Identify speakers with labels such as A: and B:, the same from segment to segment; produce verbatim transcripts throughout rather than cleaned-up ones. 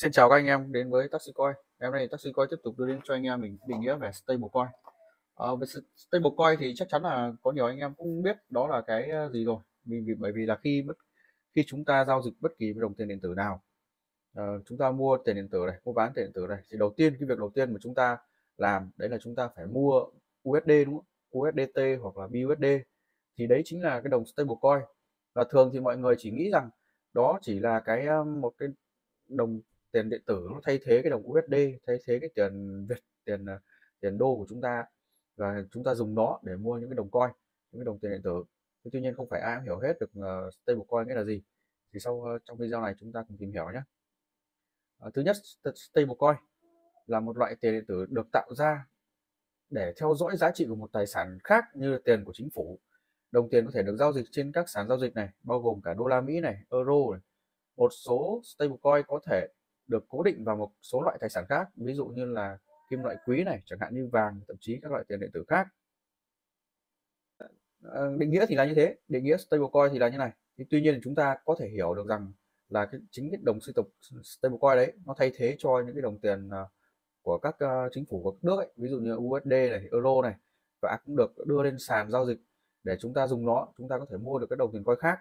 A: Xin chào các anh em đến với Taxicoin. Ngày hôm nay Taxicoin tiếp tục đưa đến cho anh em mình định nghĩa về stablecoin. Ờ, về stablecoin thì chắc chắn là có nhiều anh em cũng biết đó là cái ờ, gì rồi. Vì, vì bởi vì là khi bất khi chúng ta giao dịch bất kỳ với đồng tiền điện tử nào, ờ, chúng ta mua tiền điện tử này, mua bán tiền điện tử này, thì đầu tiên cái việc đầu tiên mà chúng ta làm đấy là chúng ta phải mua u ét đê, đúng không? u ét đê tê hoặc là bê u ét đê, thì đấy chính là cái đồng stablecoin. Và thường thì mọi người chỉ nghĩ rằng đó chỉ là cái ờ, một cái đồng tiền điện tử nó thay thế cái đồng u ét đê, thay thế cái tiền Việt, tiền ờ, tiền đô của chúng ta, và chúng ta dùng nó để mua những cái đồng coin, những cái đồng tiền điện tử. Thế tuy nhiên không phải ai cũng hiểu hết được uh, stablecoin nghĩa là gì, thì sau uh, trong video này chúng ta cùng tìm hiểu nhé. Uh, thứ nhất, stablecoin là một loại tiền điện tử được tạo ra để theo dõi giá trị của một tài sản khác như tiền của chính phủ. Đồng tiền có thể được giao dịch trên các sàn giao dịch này, bao gồm cả đô la Mỹ này, euro này. Một số stablecoin có thể được cố định vào một số loại tài sản khác, ví dụ như là kim loại quý này, chẳng hạn như vàng, thậm chí các loại tiền điện tử khác. À, định nghĩa thì là như thế, định nghĩa stablecoin thì là như này. Thì tuy nhiên chúng ta có thể hiểu được rằng là cái chính cái đồng stablecoin đấy nó thay thế cho những cái đồng tiền uh, của các uh, chính phủ của các nước ấy, ví dụ như u ét đê này, euro này, và cũng được đưa lên sàn giao dịch để chúng ta dùng nó, chúng ta có thể mua được các đồng tiền coin khác.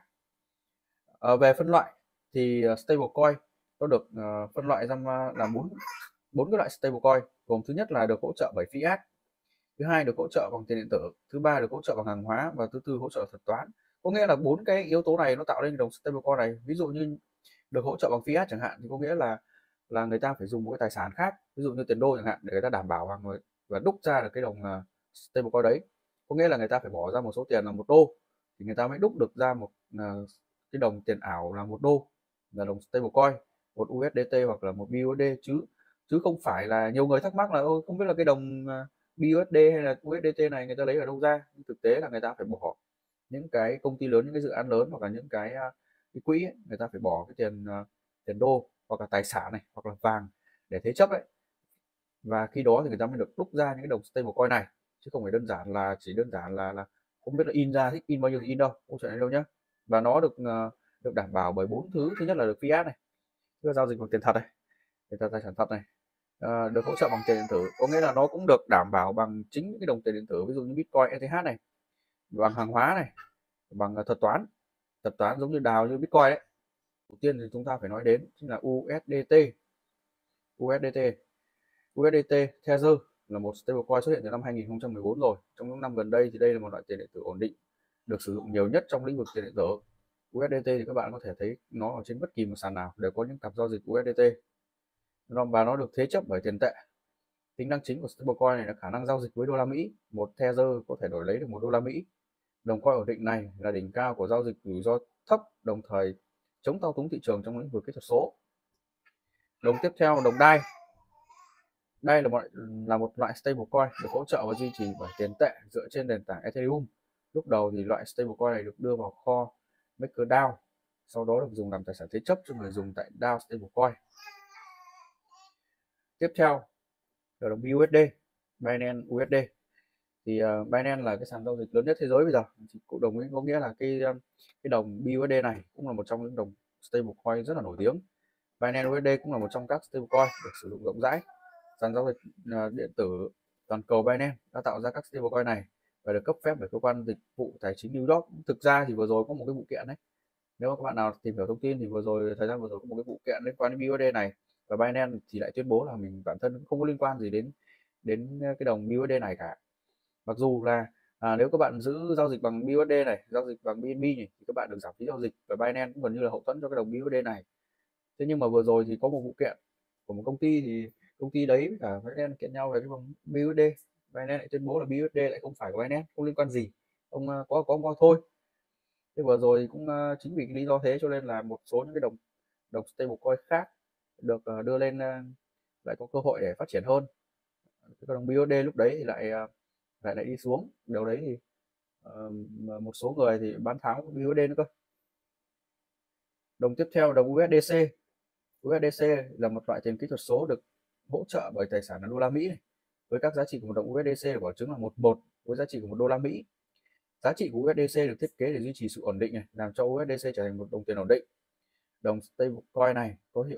A: À, về phân loại thì uh, stablecoin nó được uh, phân loại ra là bốn bốn cái loại stablecoin, gồm thứ nhất là được hỗ trợ bởi fiat, thứ hai được hỗ trợ bằng tiền điện tử, thứ ba được hỗ trợ bằng hàng hóa, và thứ tư hỗ trợ thuật toán. Có nghĩa là bốn cái yếu tố này nó tạo nên đồng stablecoin này. Ví dụ như được hỗ trợ bằng fiat chẳng hạn, thì có nghĩa là là người ta phải dùng một cái tài sản khác, ví dụ như tiền đô chẳng hạn, để người ta đảm bảo bằng và đúc ra được cái đồng uh, stablecoin đấy. Có nghĩa là người ta phải bỏ ra một số tiền là một đô thì người ta mới đúc được ra một uh, cái đồng tiền ảo là một đô, là đồng stablecoin, một u ét đê tê hoặc là một bê u ét đê, chứ chứ không phải là nhiều người thắc mắc là ôi không biết là cái đồng uh, bê u ét đê hay là u ét đê tê này người ta lấy ở đâu ra. Nhưng thực tế là người ta phải bỏ, những cái công ty lớn, những cái dự án lớn, hoặc là những cái, cái quỹ ấy, người ta phải bỏ cái tiền tiền đô hoặc là tài sản này hoặc là vàng để thế chấp ấy, và khi đó thì người ta mới được đúc ra những cái đồng stablecoin này, chứ không phải đơn giản là chỉ đơn giản là là không biết là in ra thích in bao nhiêu thì in đâu, không chuyện này đâu nhá. Và nó được được đảm bảo bởi bốn thứ. Thứ nhất là được fiat này, tức là giao dịch bằng tiền thật này, tiền thật, tài sản thật này. À, được hỗ trợ bằng tiền điện tử, có nghĩa là nó cũng được đảm bảo bằng chính những cái đồng tiền điện tử, ví dụ như Bitcoin, e tê hát này, bằng hàng hóa này, bằng thuật toán, thuật toán giống như đào như Bitcoin đấy. Đầu tiên thì chúng ta phải nói đến chính là u ét đê tê. u ét đê tê u ét đê tê Tether là một stablecoin xuất hiện từ năm hai nghìn không trăm mười bốn rồi. Trong những năm gần đây thì đây là một loại tiền điện tử ổn định, được sử dụng nhiều nhất trong lĩnh vực tiền điện tử. u ét đê tê thì các bạn có thể thấy nó ở trên bất kỳ một sàn nào đều có những cặp giao dịch u ét đê tê, và nó được thế chấp bởi tiền tệ. Tính năng chính của stablecoin này là khả năng giao dịch với đô la Mỹ. Một Tether có thể đổi lấy được một đô la Mỹ. Đồng coin ổn định này là đỉnh cao của giao dịch rủi ro thấp, đồng thời chống thao túng thị trường trong lĩnh vực kỹ thuật số. Đồng tiếp theo là đồng đai. Đây là một là một loại stablecoin được hỗ trợ và duy trì bởi tiền tệ dựa trên nền tảng Ethereum. Lúc đầu thì loại stablecoin này được đưa vào kho MakerDAO, sau đó được dùng làm tài sản thế chấp cho người dùng tại đê a o stablecoin. Tiếp theo là đồng bê u ét đê, Binance u ét đê. Thì uh, Binance là cái sàn giao dịch lớn nhất thế giới bây giờ. Cộng đồng ấy có nghĩa là cái cái đồng bê u ét đê này cũng là một trong những đồng stablecoin rất là nổi tiếng. Binance u ét đê cũng là một trong các stablecoin được sử dụng rộng rãi. Sàn giao dịch uh, điện tử toàn cầu Binance đã tạo ra các stablecoin này và được cấp phép bởi cơ quan dịch vụ tài chính New York. Thực ra thì vừa rồi có một cái vụ kiện đấy, nếu các bạn nào tìm hiểu thông tin thì vừa rồi thời gian vừa rồi có một cái vụ kiện liên quan đến bê u ét đê này, và Binance thì lại tuyên bố là mình bản thân không có liên quan gì đến đến cái đồng bê u ét đê này cả. Mặc dù là à, nếu các bạn giữ giao dịch bằng bê u ét đê này, giao dịch bằng bê en bê này, thì các bạn được giảm phí giao dịch, và Binance cũng gần như là hậu thuẫn cho cái đồng bê u ét đê này. Thế nhưng mà vừa rồi thì có một vụ kiện của một công ty, thì công ty đấy với cả Binance kiện nhau về cái đồng bê u ét đê. Binance lại tuyên bố là bê u ét đê lại không phải của Binance, không liên quan gì, ông có có có thôi. Thế vừa rồi cũng uh, chính vì cái lý do thế cho nên là một số những cái đồng đồng stablecoin khác được uh, đưa lên uh, lại có cơ hội để phát triển hơn. Cái đồng bê u ét đê lúc đấy thì lại uh, lại lại đi xuống. Điều đấy thì uh, một số người thì bán tháo bê u ét đê nữa cơ. Đồng tiếp theo đồng u ét đê xê. u ét đê xê là một loại tiền kỹ thuật số được hỗ trợ bởi tài sản là đô la Mỹ này, với các giá trị của một đồng u ét đê xê được bảo chứng là một một với giá trị của một đô la Mỹ. Giá trị của u ét đê xê được thiết kế để duy trì sự ổn định này, làm cho u ét đê xê trở thành một đồng tiền ổn định. Đồng stablecoin này có hiệu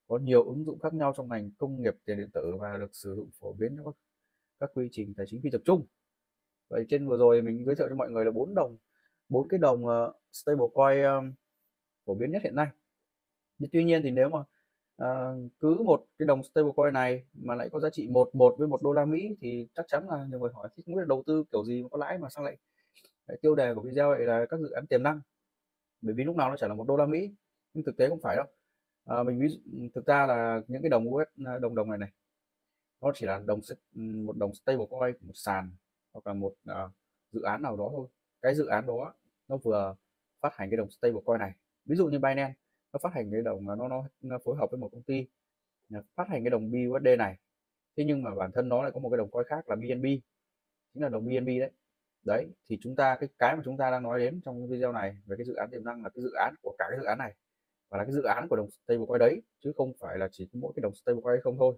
A: có nhiều ứng dụng khác nhau trong ngành công nghiệp tiền điện tử và được sử dụng phổ biến trong các, các quy trình tài chính phi tập trung. Vậy trên vừa rồi mình giới thiệu cho mọi người là bốn đồng bốn cái đồng uh, stablecoin um, phổ biến nhất hiện nay. Nhưng tuy nhiên thì nếu mà uh, cứ một cái đồng stablecoin này mà lại có giá trị một một với một đô la Mỹ thì chắc chắn là nhiều người hỏi thì không biết là đầu tư kiểu gì mà có lãi mà sao lại, lại tiêu đề của video lại là các dự án tiềm năng, bởi vì lúc nào nó chỉ là một đô la Mỹ, nhưng thực tế không phải đâu. À, mình ví dụ thực ra là những cái đồng u ét đồng đồng này này nó chỉ là đồng một đồng stablecoin, một sàn hoặc là một uh, dự án nào đó thôi. Cái dự án đó nó vừa phát hành cái đồng stablecoin này, ví dụ như Binance nó phát hành cái đồng nó, nó nó phối hợp với một công ty phát hành cái đồng bê u ét đê này, thế nhưng mà bản thân nó lại có một cái đồng coin khác là bê en bê, chính là đồng bê en bê đấy. Đấy thì chúng ta cái cái mà chúng ta đang nói đến trong video này về cái dự án tiềm năng là cái dự án của cả cái dự án này và là cái dự án của đồng stablecoin đấy, chứ không phải là chỉ mỗi cái đồng stablecoin không thôi.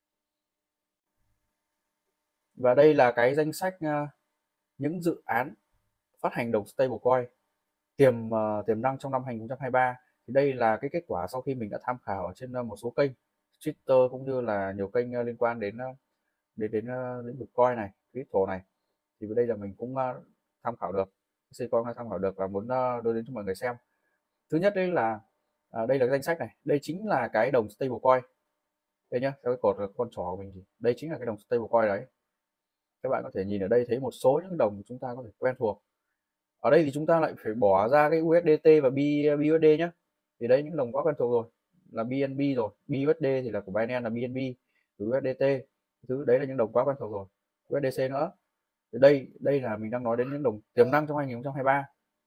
A: Và đây là cái danh sách uh, những dự án phát hành đồng stablecoin tiềm uh, tiềm năng trong năm hai nghìn không trăm hai mươi ba. Thì đây là cái kết quả sau khi mình đã tham khảo ở trên uh, một số kênh Twitter cũng như là nhiều kênh uh, liên quan đến uh, đến đến uh, lĩnh vực coin này, crypto này. Thì đây là mình cũng uh, tham khảo được, Ccoin tham khảo được và muốn uh, đưa đến cho mọi người xem. Thứ nhất đây là uh, đây là cái danh sách này, đây chính là cái đồng stablecoin đây nhá, cái cột con trỏ của mình thì đây chính là cái đồng stablecoin đấy. Các bạn có thể nhìn ở đây thấy một số những đồng chúng ta có thể quen thuộc. Ở đây thì chúng ta lại phải bỏ ra cái u ét đê tê và bê u ét đê nhé, thì đấy những đồng quá quen thuộc rồi, là bê en bê rồi, bê u ét đê thì là của Binance là bê en bê, u ét đê tê thứ đấy là những đồng quá quen thuộc rồi, u ét đê xê nữa. Thì đây đây là mình đang nói đến những đồng tiềm năng trong hai nghìn không trăm hai mươi ba.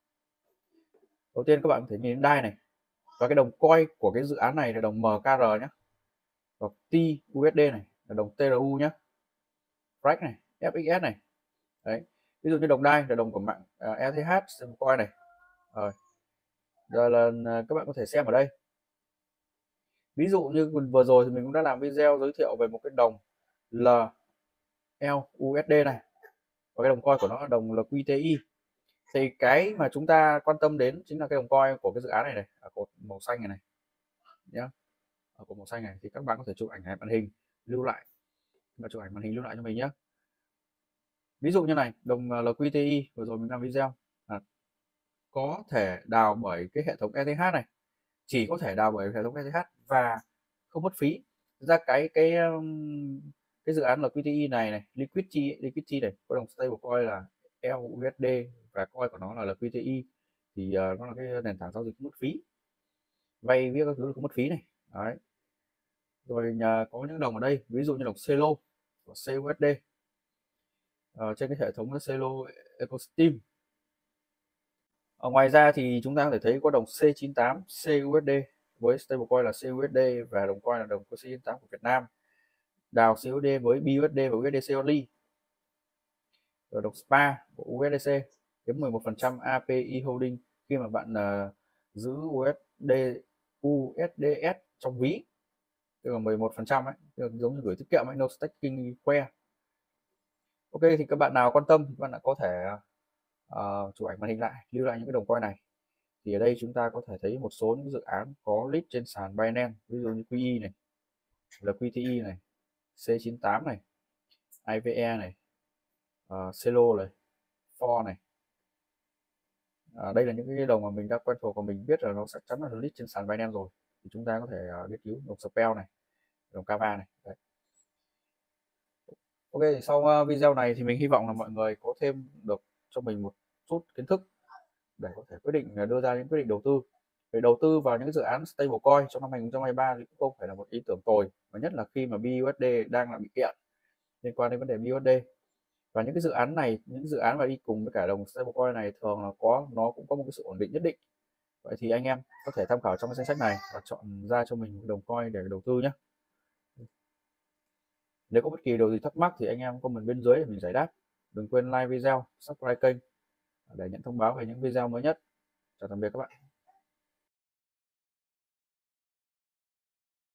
A: Đầu tiên các bạn có thể nhìn đến đai này, và cái đồng coin của cái dự án này là đồng em ca rờ nhé, và tê u ét đê này là đồng tê rờ u nhé, Frax này, ép ích ét này. Đấy, ví dụ như đồng đai là đồng của mạng uh, e tê hát coin này. Rồi giờ là uh, các bạn có thể xem ở đây, ví dụ như vừa rồi thì mình cũng đã làm video giới thiệu về một cái đồng lờ lờ u ét đê này, và cái đồng coin của nó là đồng lờ quy tê i. Thì cái mà chúng ta quan tâm đến chính là cái đồng coin của cái dự án này này, ở cột màu xanh này này nhá, ở cột màu xanh này thì các bạn có thể chụp ảnh này màn hình lưu lại, và chụp ảnh màn hình lưu lại cho mình nhé. Ví dụ như này, đồng lờ quy tê i vừa rồi mình làm video à, có thể đào bởi cái hệ thống e tê hát này, chỉ có thể đào bởi hệ thống e tê hát và không mất phí. Thực ra cái cái cái dự án lờ quy tê i này này, Liquidity Liquidity này có đồng stablecoin là lờ u ét đê và coin của nó là lờ quy tê i, thì uh, nó là cái nền tảng giao dịch mất phí, vay viết các thứ không mất phí này. Đấy. Rồi nhà có những đồng ở đây, ví dụ như đồng Celo của xê u ét đê uh, trên cái hệ thống Celo Ecosystem. Ở ngoài ra thì chúng ta có thể thấy có đồng xê chín tám xê u ét đê với stablecoin là xê u ét đê và đồng coin là đồng xê chín tám của Việt Nam, đào xê u ét đê với bê u ét đê và u ét đê xê only. Rồi đồng ét pê a của u ét đê xê chiếm mười một phần trăm a pê i Holding khi mà bạn uh, giữ u ét đê u ét đê ét trong ví, tức là mười một phần trăm ấy, giống như gửi tiết kiệm ấy, no staking que. Ok, thì các bạn nào quan tâm các bạn đã có thể uh, chụp ảnh màn hình lại, lưu lại những cái đồng coin này. Thì ở đây chúng ta có thể thấy một số những dự án có list trên sàn Binance, ví dụ như quy i này, lờ quy tê i này, xê chín tám này, i vê e này, uh, Celo này, For này. À, đây là những cái đồng mà mình đã quen thuộc và mình biết là nó chắc chắn là list trên sàn Binance rồi, thì chúng ta có thể uh, nghiên cứu đồng Spell này, đồng Kava này. Đấy. Ok, thì sau uh, video này thì mình hy vọng là mọi người có thêm được cho mình một chút kiến thức để có thể quyết định đưa ra những quyết định đầu tư. Để đầu tư vào những dự án stablecoin trong năm hai nghìn không trăm hai mươi ba thì cũng không phải là một ý tưởng tồi, và nhất là khi mà bê u ét đê đang là bị kiện liên quan đến vấn đề bê u ét đê. Và những cái dự án này, những dự án mà đi cùng với cả đồng stablecoin này thường là có nó cũng có một cái sự ổn định nhất định. Vậy thì anh em có thể tham khảo trong cái danh sách này và chọn ra cho mình đồng coin để đầu tư nhé. Nếu có bất kỳ điều gì thắc mắc thì anh em comment bên dưới để mình giải đáp. Đừng quên like video, subscribe kênh để nhận thông báo về những video mới nhất. Chào tạm biệt các bạn.